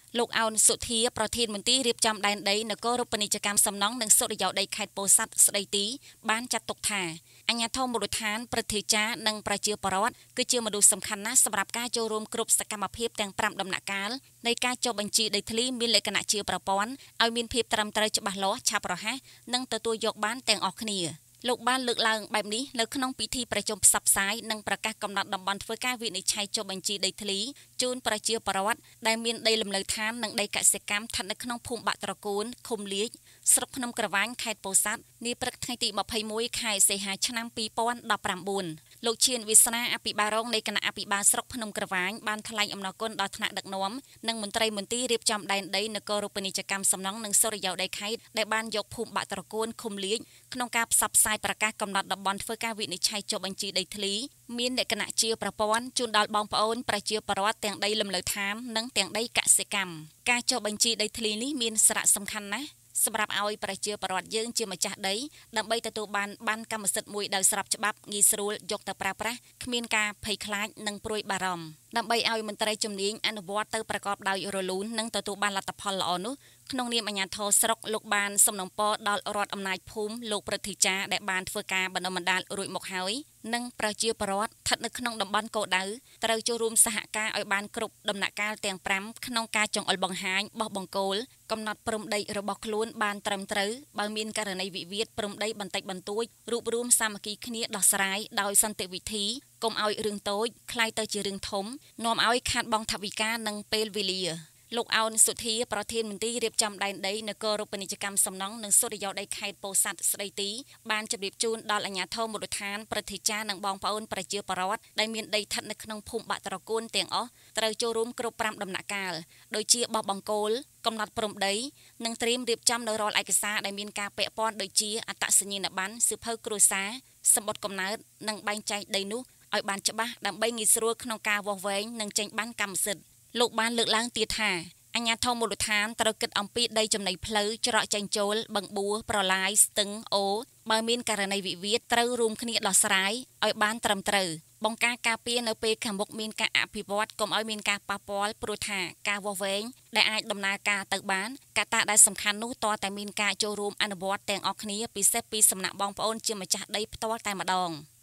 លោកអោនសុធាប្រធានមន្ត្រីរៀបចំដែនដីនគររូបនីយកម្មសំណង់និងសុរិយោដីខេត្តពោធិ៍សាត់ស្ដីទីបានចាត់ទុកថាអាជ្ញាធរមូលដ្ឋានព្រឹទ្ធាចារ្យនិងប្រជាពលរដ្ឋគឺជាមនុស្សសំខាន់ណាស់សម្រាប់ការចូលរួមគ្រប់សកម្មភាពទាំង5ដំណាក់កាលនៃការចុះបញ្ជីដីធ្លីមានលក្ខណៈជាប្រព័ន្ធឲ្យមានភាពត្រឹមត្រូវច្បាស់លាស់ឆាប់រហ័សនិងទទួលយកបានទាំងអស់គ្នាលោកបានលើកឡើងបែបនេះនៅក្នុងពិធីប្រជុំផ្សព្វផ្សាយនិងប្រកាសកំណត់តំបន់ធ្វើការវិនិច្ឆ័យចុះបញ្ជីដីធ្លីជូនប្រជាពលរដ្ឋដែលមានដីលំនៅឋាននិងដីកសិកម្មស្ថិតនៅក្នុងភូមិបាក់ត្រកួនឃុំលៀចស្រុកភ្នំក្រវាញខេត្តពោធិ៍សាត់នាព្រឹកថ្ងៃទី21ខែសីហាឆ្នាំ2019លោកឈៀនវាសនាអភិបាលរងនៃគណៈអភិបាលស្រុកភ្នំក្រវាញបានថ្លែងអំណរគុណដល់ថ្នាក់ដឹកនាំនិងមន្ត្រីមន្ទីររៀបចំដែនដីនគររូបនីយកម្មសំណង់និងសុរិយោដីខេត្តដែលបានយកភូមិបាក់ត្រកួនឃុំលៀចក្នុងការផ្សព្វផ្សាយប្រកាសកំណត់តំបន់ធ្វើការវិនិច្ឆ័យចុះបញ្ជីដីធ្លីមានលក្ខណៈជាប្រព័ន្ធជូនដល់បងប្អូនប្រជាពលរដ្ឋទាំងដីលំនៅឋាននិងទាំងដីកសិកម្មការចុះបញ្ជីដីធ្លីនេះមានសារៈសំខាន់ណាស់សម្រាប់ឲ្យប្រជាពលរដ្ឋយើងជាម្ចាស់ដីដើម្បីទទួលបានកម្មសិទ្ធិមួយដោយស្របច្បាប់ងាយស្រួលយកទៅប្រើប្រាស់គ្មានការភ័យខ្លាចនិងព្រួយបារម្ភដើម្បីឲ្យមន្ត្រីជំនាញអនុវត្តទៅប្រកបដោយរលូននិងទទួលបានលទ្ធផលល្អនោះក្នុងនាមអាជ្ញាធរស្រុកលោកបានសំណូមពរដល់រដ្ឋអំណាចភូមិលោកព្រឹទ្ធាចារ្យដែលបានធ្វើការបណ្ដុំបណ្ដាលរួចមកហើយនិងប្រជាពលរដ្ឋស្ថិតនៅក្នុងតំបន់គោលដៅត្រូវចូលរួមសហការឲ្យបានគ្រប់ដំណាក់កាលទាំង5ក្នុងការចង្អុលបង្ហាញបោះបង្គោលកំណត់ព្រំដីរបស់ខ្លួនបានត្រឹមត្រូវបើមានករណីវិវាទព្រំដីបន្តិចបន្តួចរួបរวมសាមគ្គីគ្នាដោះស្រាយដោយសន្តិវិធីកុំឲ្យរឿងតូចคล้ายទៅជារឿងធំនាំឲ្យខាតបង់ថវិកានិងពេលវេលាលោកអោនសុធាប្រធានមន្ត្រីរៀបចំដែនដីនគររូបនីយកម្មសំណង់និងសុរិយោដីខេត្តពោធិ៍សាត់ស្ដីទីបានជម្រាបជូនដល់អាជ្ញាធរមូលដ្ឋានព្រឹទ្ធាចារ្យនិងបងប្អូនប្រជាពលរដ្ឋដែលមានដីស្ថិតនៅក្នុងភូមិបាក់ត្រកួនទាំងអស់ត្រូវចូលរួមគ្រប់5ដំណាក់កាលដូចជាបោះបង្គោលកំណត់ព្រំដីនិងត្រៀមរៀបចំនៅរាល់ឯកសារដែលមានការពាក់ព័ន្ធដូចជាអត្តសញ្ញាណប័ណ្ណសៀវភៅគ្រួសារសម្បត្តិកំណើតនិងបែងចែកដីនោះឲ្យបានច្បាស់ដើម្បីងាយស្រួលក្នុងការវាស់វែងនិងចេញបានកម្មសិទ្ធិលោកបានលើកឡើងទៀតថាអាជ្ញាធរមូលដ្ឋានត្រូវគិតអំពីដីចំណីផ្លូវច្រកចេញចូលបឹងបួរប្រឡាយស្ទឹងអូបើមានករណីវិវាទត្រូវរួមគ្នាដោះស្រាយឲ្យបានត្រឹមត្រូវបង្ការការពារនៅពេលខាងមុខមានការអភិវឌ្ឍកុំឲ្យមានការប៉ះពាល់ព្រោះថាការវាស់វែងដែលអាចដំណើរការទៅបានកត្តាដែលសំខាន់នោះតតែមានការចូលរួមអនុវត្តទាំងអស់គ្នាពិសេសពីសំណាក់បងប្អូនជាម្ចាស់ដីផ្ទាល់តែម្ដង